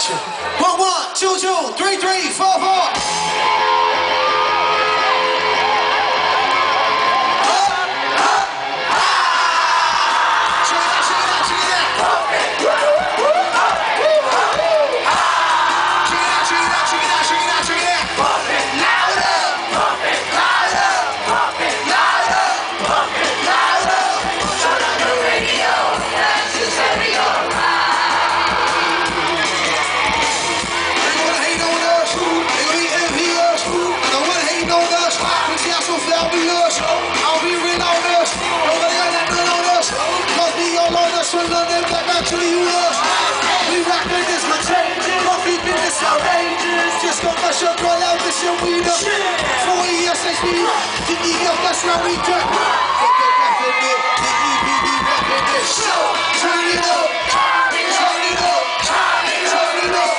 1, 2, 2, 3, 3, 4, 4. Just got my shot right out the show we know 4 years since we that's how we do turn it up, turn it up, turn it up.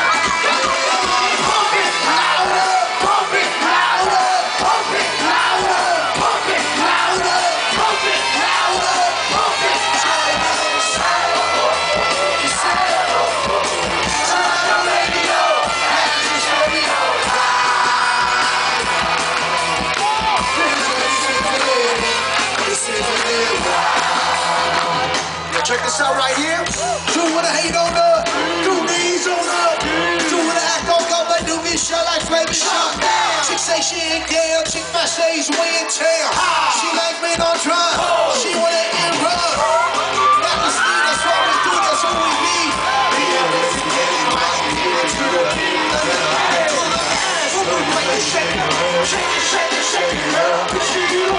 Pump it louder, pump it louder, pump it louder, pump it louder, pump it louder, pump it check this out right here. Do wanna hate on her, do these on her, do wanna act on God, but do me shut like baby shut down. Chick say she ain't down, chick my say's way in town. She like men on drum, she wanna end run. Not the speed, that's what we do, that's who we be. Shake it, shake it, shake it, shake it, girl.